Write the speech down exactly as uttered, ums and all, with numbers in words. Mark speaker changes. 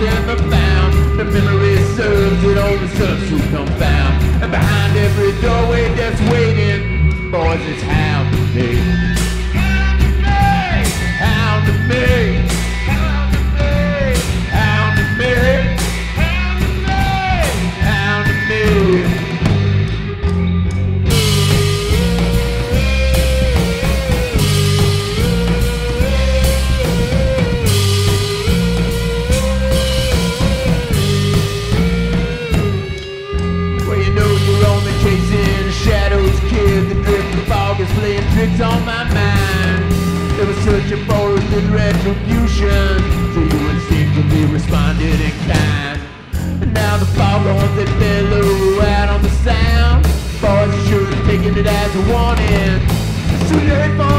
Speaker 1: and the found. The memory serves it only serves to confound. And behind every doorway that's waiting, boys, it's hound to me. Hound to me. Hound to me. Hound to me. Hound to me. Hound to me. Shadows kid, the drip, the fog is playing tricks on my mind. They were searching for a little retribution, so you instinctively responded in kind. And now the foghorns that bellow out on the sound, boys, you should have taken it as a warning. Soon to head for